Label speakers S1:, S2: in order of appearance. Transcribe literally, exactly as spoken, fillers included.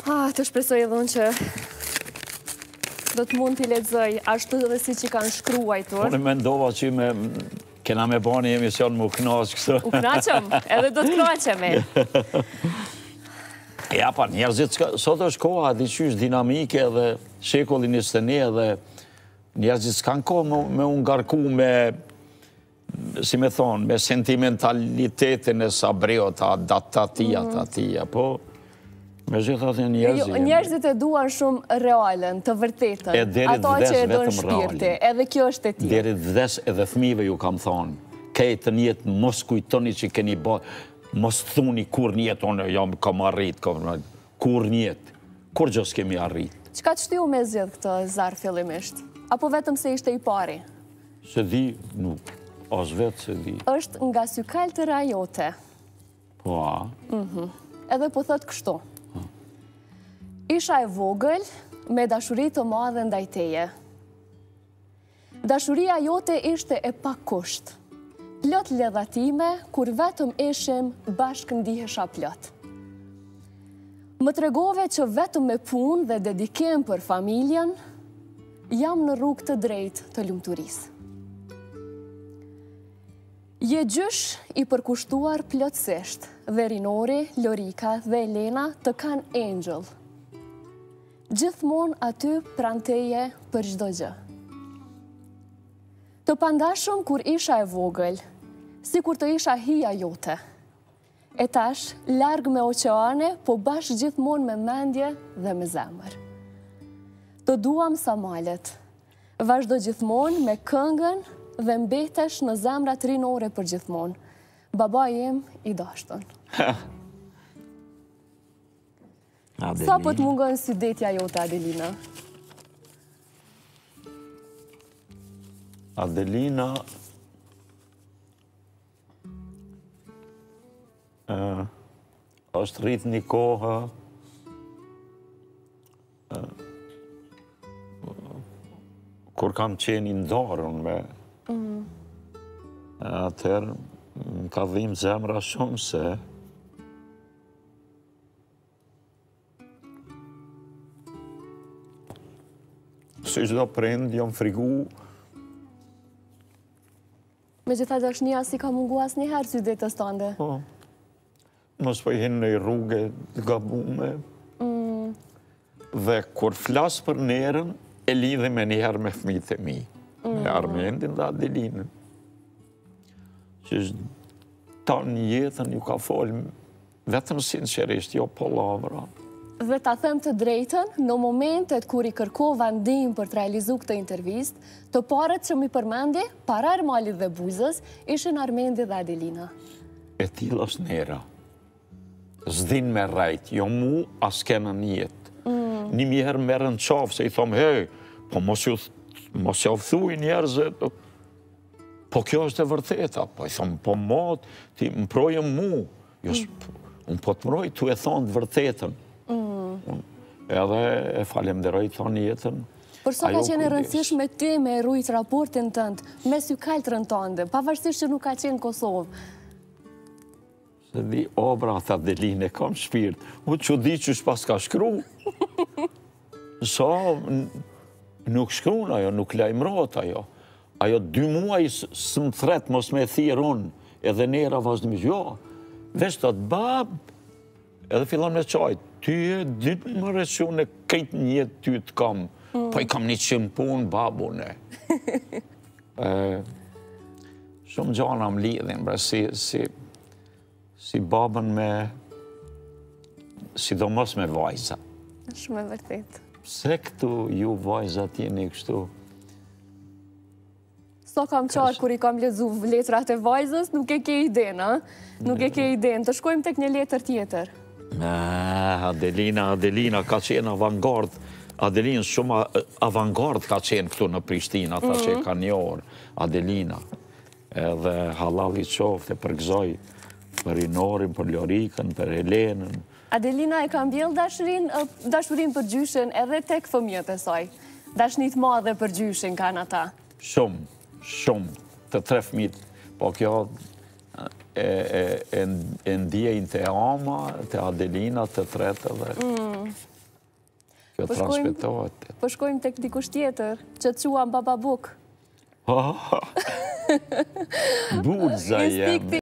S1: Ah, të shpresoj edhe unë që do të mund t'i lexoj ashtu edhe si që kanë shkruajtur.
S2: Unë mendova që me kena me ba një emision më knaq kështu.
S1: U knaqëm, edhe do të knaqemi.
S2: Ja, pa njerëzit, sot është koha diqysh dinamike dhe shekulli njëzet e një dhe njerëzit s'kanë kohë me unë ngarku me, si me thonë, me sentimentalitetin e Sabriot, atë atia, atë atia, po me gjitha të njerëzit.
S1: Njerëzit e duan shumë realen, të vërtetën, ato që e donë shpirti, edhe kjo është e tij.
S2: Deri vdes edhe fëmijëve ju kam thonë, kejtë njetë mos kujtoni që keni bë, mos thuni kur njetë, onë jam kam arrit, kur njetë, kur gjës kemi arrit.
S1: Çka të shtiu me zjedh këtë Zar fillimisht? Apo vetëm se ishte i pari?
S2: Se di, nuk, as vetë se di.
S1: Është nga sykaltëra jote.
S2: Po, a?
S1: Edhe po thot kështu. Isha e vogël me dashuri të madhe ndaj teje. Dashuria jote ishte e pa kusht. Plot ledhatime, kur vetëm ishim bashkë ndihesha plot. Më tregove që vetëm me punë dhe dedikim për familjen, jam në rrugë të drejtë të lumturisë. Je gjysh i përkushtuar plotësisht, dhe Rinori, Lorika dhe Elena të kanë Angel. Gjithmonë aty pranë teje për çdo gjë. Të pandashëm kur isha e vogël, si kur të isha hija jote. E tash, larg me oqeane, po bashkë gjithmonë me mendje dhe me zemër. Të duam sa malet, vazhdo gjithmonë me këngën dhe mbetesh në zemrat rinore për gjithmonë. Baba jem i dashtën. Sa po të mungon si detja jote, Adelina?
S2: Adelina është rrit një kohë kur kam qenë ndarën me atëherë më ka dhim zemra shumë se si çdo prind jam frigu.
S1: Me gjitha dashnia si ka mungu as njëherë sy detës tënde?
S2: Po, mos po hinë në rrugë të gabume. Dhe kur flasë për nerën, e lidhe me njëherë me fëmijët e mi. Me Armendin dhe Adelinën. Që ta një jetën ju ka folë vetëm sinqerisht, jo po lavra.
S1: Dhe ta them të drejtën, në momentet kur i kërkova ndihmë për të realizu këtë intervist, të parët që mi përmendi, para Armalit dhe Buzës, ishin Armendi dhe Adelina.
S2: E tillë është nera. Zdin me rajt, jo mu as kena njetë. Një mjerë merën qafë, se i thomë, hej, po mos ju thuj njerëzit, po kjo është e vërteta. Po i thomë, po mot, ti më projëm mu. Unë po të mroj, tu e thonë të vërtetën. Edhe e falemderoj thonë jetën.
S1: Por sa ka qenë e rëndësishme ti me rujt raportin tënd, me sykaltërën tënde, pavarësisht që nuk ka qenë Kosovë?
S2: Se di, obra, tha Adeline, kam shpirt. U që di që shpas ka shkru. Sa, nuk shkrun ajo, nuk lajmërot ajo. Ajo dy muaj së më thret, mos me thirë unë, edhe nera vazhdimisht, jo, veç të të babë, edhe fillon me qajtë, ty e ditë më rëshunë e kejtë njëtë ty të kam, po i kam një qimpun babune. Shumë gjana më lidhin, bre, si babën me, sidomos me vajza.
S1: Shumë e vërtet.
S2: Pse këtu ju vajzat jeni kështu?
S1: So kam qarë kur i kam lezu letrat e vajzës, nuk e ke iden, a? Nuk e ke iden. Të shkojmë tek një letër tjetër.
S2: Adelina, Adelina ka qenë avangard. Adelina shumë avangard ka qenë këtu në Prishtinë, ata që e ka një orë. Adelina. Edhe halali qofte përgëzoj për Rinorin, për Lorikën, për Helenën.
S1: Adelina e ka mbjell dashurin për gjyshin edhe tek fëmijët e saj. Dashnit madhe për gjyshin kanë ata.
S2: Shumë, shumë. Të tre fëmijët. Po kjo e ndjejnë të Ama, të Adelina, të tretë dhe... Kjo
S1: Po shkojmë-
S2: transmetohet.
S1: Po shkojmë tek dikush tjetër, që të quam Baba Buk.
S2: Burza
S1: Instinkti